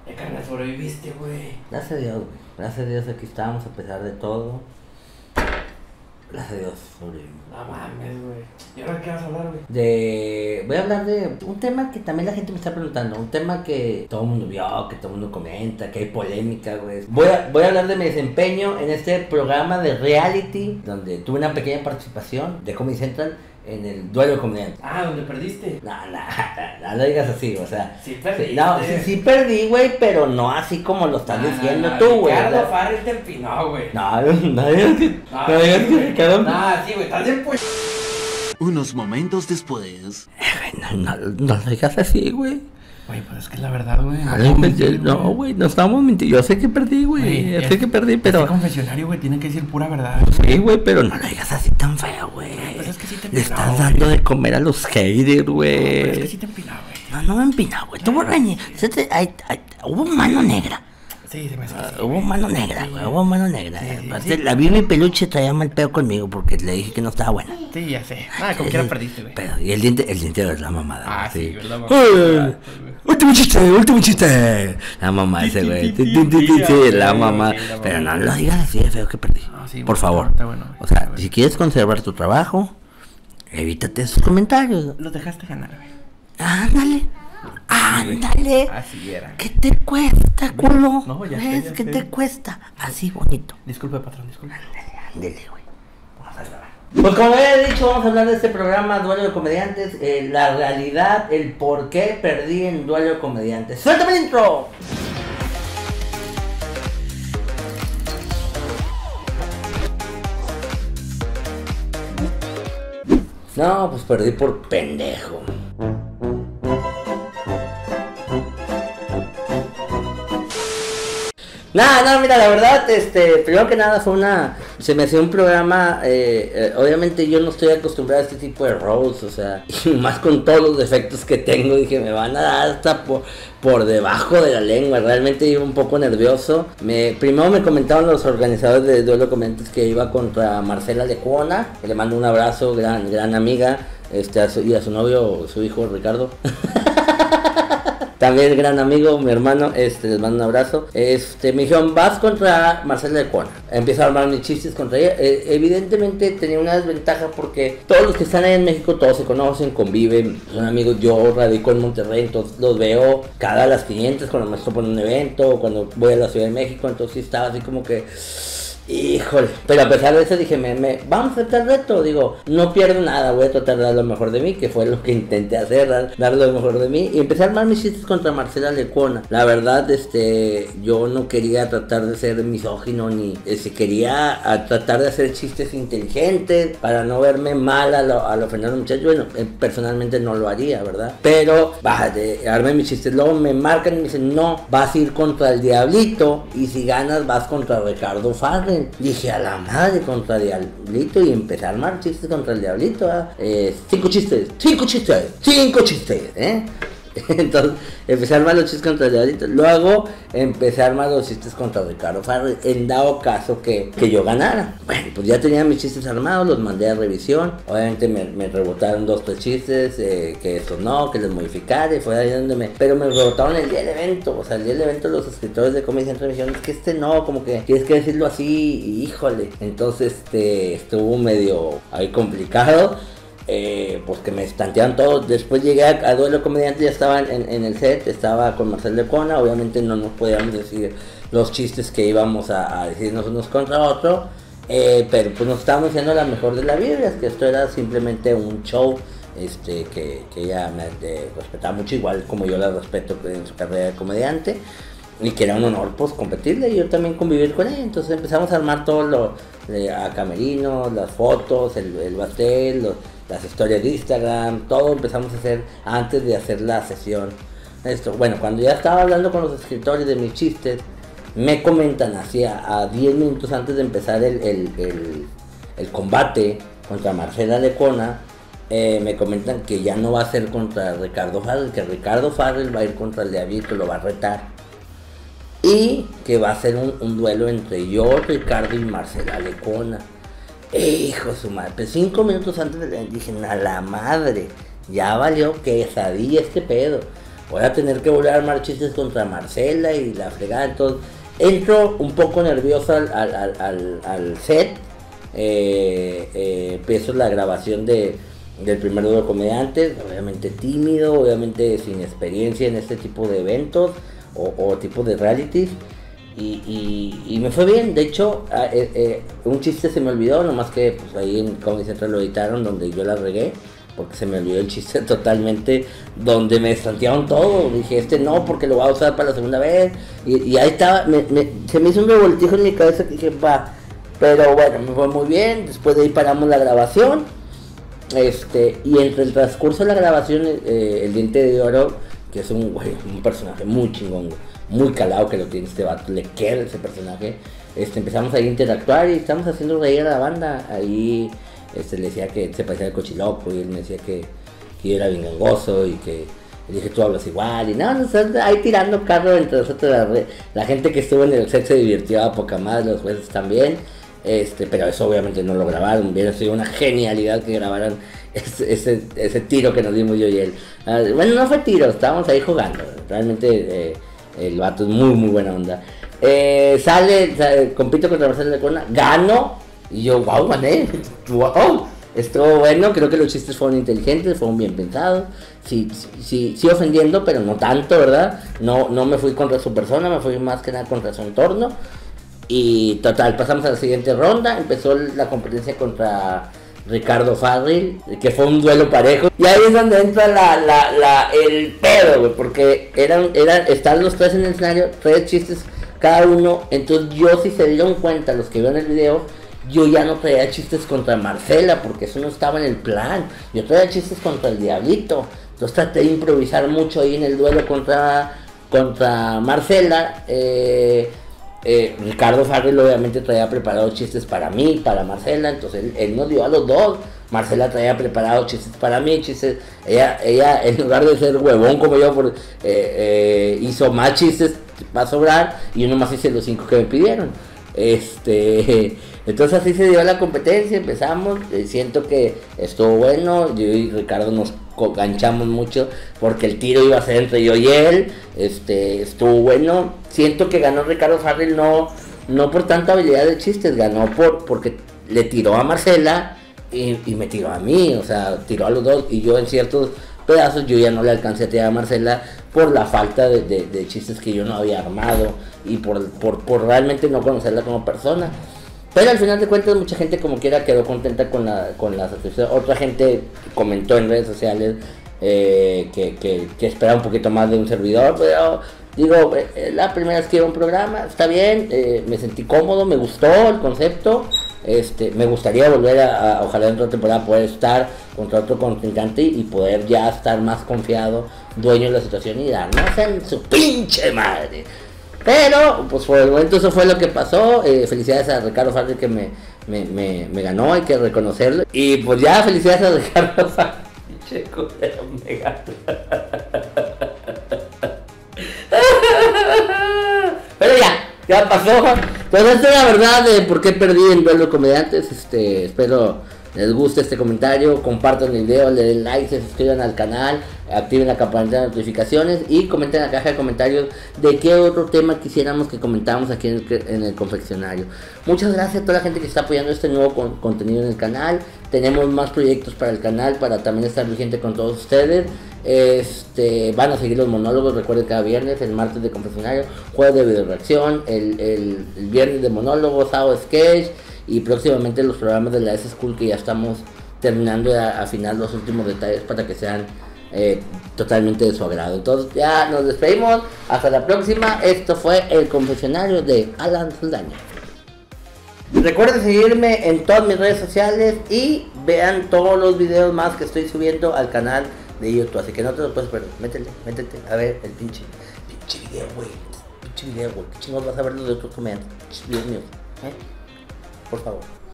Carnal, sobreviviste, güey. Gracias a Dios, güey. Gracias a Dios aquí estamos a pesar de todo. Gracias a Dios, sobrevivimos. No mames, güey. ¿Y ahora qué vas a hablar, güey? Voy a hablar de un tema que también la gente me está preguntando. Un tema que todo el mundo vio, que todo el mundo comenta, que hay polémica, güey. Voy a hablar de mi desempeño en este programa de reality, donde tuve una pequeña participación de Comedy Central en el duelo de comediantes. Ah, ¿donde perdiste? No lo digas así, o sea. Sí perdiste. No, sí perdí, güey, pero no así como lo estás diciendo tú, güey. Ricardo Farrell te empinó, güey. No digas que. No digas que Ricardo. No, sí, güey, estás bien pues. Unos momentos después. No lo digas así, güey. Güey, pues es que es la verdad, güey. No, güey, no estamos mintiendo. Yo sé que perdí, güey. Yo sé que perdí, pero. Este confesionario, güey, tiene que decir pura verdad. Sí, güey, pero no lo digas así tan feo, güey. Pues es que sí te Le empinó, estás güey. dando de comer a los haters, güey. Pero es que sí te empinó, güey. No me empina, güey. Tuvo reñe. Hubo mano negra. Sí, se me hace. Hubo mano negra, güey. Hubo mano negra. Sí, Aparte, sí. la Bibi Peluche traía mal pedo conmigo porque le dije que no estaba buena. Sí, ya sé. Nada, como quiera perdiste, güey. Pero, y el diente es la mamada. Ah, güey, sí, ¿verdad, mamá? ¡Ay! Último chiste. La mamá ese, güey. Sí, la mamá. Pero no lo digas así de feo que perdí. Ah, sí, Por bueno, favor. está bueno, güey, O sea, está bueno. si quieres conservar tu trabajo, evítate esos comentarios. Los dejaste ganar, güey. Ándale. Así era. ¿Qué te cuesta, culo? No, ya sé, ¿Ves? ya ¿Qué sé. te cuesta? Así bonito. Disculpe, patrón, disculpe. Ándale, güey. Vamos a grabar. Pues como había dicho, vamos a hablar de este programa, Duelo de Comediantes, la realidad, el por qué perdí en Duelo de Comediantes. ¡Suéltame el intro! No, pues perdí por pendejo. Nada, mira, la verdad, primero que nada se me hacía un programa, obviamente yo no estoy acostumbrado a este tipo de roles, o sea, y más con todos los defectos que tengo, dije, me van a dar hasta por debajo de la lengua, realmente iba un poco nervioso. Primero me comentaron los organizadores de Duelo de Comediantes que iba contra Marcela Lecuona, que le mando un abrazo, gran amiga, y a su novio, su hijo Ricardo. También gran amigo, mi hermano, les mando un abrazo. Me dijeron, vas contra Marcela Lecuona. Empiezo a armar mis chistes contra ella. Evidentemente tenía una desventaja porque todos los que están ahí en México, todos se conocen, conviven, son amigos. Yo radico en Monterrey, entonces los veo cada las 500 cuando me estoy en un evento, o cuando voy a la Ciudad de México, entonces sí estaba así como que... Híjole, pero a pesar de eso dije, vamos a hacer el reto, digo, no pierdo nada, voy a tratar de dar lo mejor de mí, que fue lo que intenté hacer, dar lo mejor de mí, y empecé a armar mis chistes contra Marcela Lecuona. La verdad, yo no quería tratar de ser misógino, ni quería tratar de hacer chistes inteligentes, para no verme mal al ofender a un muchacho. Bueno, personalmente no lo haría, ¿verdad? Pero, armé mis chistes, luego me marcan y me dicen, no, vas a ir contra el Diablito, y si ganas vas contra Ricardo Farrell. Dije, a la madre, contra el Diablito, y empecé a armar chistes contra el Diablito. 5 chistes, ¿eh? Entonces empecé a armar los chistes contra el Diablito. Luego empecé a armar los chistes contra Ricardo Farrell, en dado caso que yo ganara. Bueno, pues ya tenía mis chistes armados, los mandé a revisión. Obviamente me rebotaron 2-3 chistes, que estos no, que les modificaré. Fue ahí donde pero me rebotaron el día del evento. O sea, el día del evento los escritores de Comedy Central me dijeron, es que no, como que tienes que decirlo así, y híjole. Entonces estuvo medio ahí complicado. Pues que me estantearon todos. Después llegué a Duelo de Comediantes, ya estaba en el set, estaba con Marcela Lecuona. Obviamente no nos podíamos decir los chistes que íbamos a decirnos unos contra otros, pero pues nos estábamos diciendo la mejor de la vida, es que esto era simplemente un show, que ella me respetaba mucho, igual como yo la respeto en su carrera de comediante, y que era un honor pues competirle y yo también convivir con ella. Entonces empezamos a armar todo a camerinos, las fotos, el pastel, las historias de Instagram, todo empezamos a hacer antes de hacer la sesión. Bueno, cuando ya estaba hablando con los escritores de mis chistes, me comentan así a 10 minutos antes de empezar el combate contra Marcela Lecuona, me comentan que ya no va a ser contra Ricardo Farrell, que Ricardo Farrell va a ir contra el Diablito, lo va a retar. Y que va a ser un duelo entre yo, Ricardo y Marcela Lecuona. Hijo de su madre, pues 5 minutos antes dije, a la madre, ya valió quesadilla este pedo. voy a tener que volver a armar chistes contra Marcela y la fregada. Entonces entro un poco nervioso al set. Empiezo la grabación del primer dúo de comediantes, obviamente tímido, obviamente sin experiencia en este tipo de eventos o tipo de realities. Y me fue bien. De hecho, un chiste se me olvidó, nomás que pues ahí en Comedy Central lo editaron, donde yo la regué, porque se me olvidó el chiste totalmente, donde me estantearon todo. Dije, no, porque lo voy a usar para la segunda vez. Y ahí estaba, se me hizo un revoltijo en mi cabeza que dije, va. Pero bueno, me fue muy bien. Después de ahí paramos la grabación. Y entre el transcurso de la grabación, el Diente de Oro, que es un personaje muy chingón, muy calado que lo tiene este vato, le queda ese personaje. Empezamos a interactuar y estamos haciendo reír a la banda. Ahí le decía que se parecía al Cochiloco y él me decía que yo era bien gangoso y que le dije, tú hablas igual. Y no, ahí tirando carro entre nosotros. La gente que estuvo en el set se divirtió a poca madre, los jueces también. Pero eso obviamente no lo grabaron. Hubiera sido una genialidad que grabaran ese tiro que nos dimos yo y él. Bueno, no fue tiro, estábamos ahí jugando. Realmente el vato es muy muy buena onda. Compito contra Marcelo Lecona, gano. Y yo, wow, gané. Wow, estuvo bueno. Creo que los chistes fueron inteligentes, fueron bien pensados. Sí ofendiendo, pero no tanto, ¿verdad? No me fui contra su persona, me fui más que nada contra su entorno. Y total, pasamos a la siguiente ronda. Empezó la competencia contra Ricardo Farril, que fue un duelo parejo. Y ahí es donde entra el pedo, güey, porque están los tres en el escenario, 3 chistes cada uno. Entonces yo, si se dieron cuenta los que vieron el video, yo ya no traía chistes contra Marcela, porque eso no estaba en el plan. Yo traía chistes contra el Diablito. Entonces traté de improvisar mucho ahí en el duelo contra Marcela. Ricardo Farril obviamente traía preparados chistes para mí, para Marcela, entonces él nos dio a los dos. Marcela traía preparados chistes para mí, ella en lugar de ser huevón como yo, hizo más chistes para sobrar y yo nomás hice los 5 que me pidieron. Entonces así se dio la competencia, empezamos. Siento que estuvo bueno, yo y Ricardo nos ganchamos mucho porque el tiro iba a ser entre yo y él. Estuvo bueno. Siento que ganó Ricardo Farril no por tanta habilidad de chistes, ganó porque le tiró a Marcela y me tiró a mí, o sea, tiró a los dos, y yo en ciertos pedazos yo ya no le alcancé a tirar a Marcela por la falta de chistes que yo no había armado y por realmente no conocerla como persona. Pero al final de cuentas mucha gente como quiera quedó contenta con la satisfacción. Otra gente comentó en redes sociales que esperaba un poquito más de un servidor, pero digo, la primera vez que iba a un programa, está bien, me sentí cómodo, me gustó el concepto. Me gustaría volver ojalá en otra temporada poder estar contra otro contrincante y poder ya estar más confiado, dueño de la situación y darnos en su pinche madre. Pero, pues por el momento eso fue lo que pasó. Felicidades a Ricardo Farril que me ganó, hay que reconocerlo. Y pues ya, felicidades a Ricardo Farril. Checo, pero me ganó. Pero ya pasó. Pues esta es la verdad de por qué perdí en duelo de comediantes. Espero les guste este comentario, compartan el video, le den like, se suscriban al canal, activen la campanita de notificaciones y comenten en la caja de comentarios de qué otro tema quisiéramos que comentáramos aquí en el confeccionario. Muchas gracias a toda la gente que está apoyando este nuevo contenido en el canal. Tenemos más proyectos para el canal para también estar vigente con todos ustedes. Van a seguir los monólogos, recuerden, cada viernes, el martes de confeccionario, jueves de video reacción, el viernes de monólogos, sábado sketch. Y próximamente los programas de la S-School, que ya estamos terminando de afinar los últimos detalles para que sean totalmente de su agrado. Entonces ya nos despedimos, hasta la próxima. Esto fue el confesionario de Alan Saldaña. Recuerden seguirme en todas mis redes sociales y vean todos los videos más que estoy subiendo al canal de YouTube, así que no te lo puedes perder. Métete a ver el pinche video, güey. Pinche video, güey. ¿Qué chingados vas a ver los de otros comediantes? Dios mío, por favor.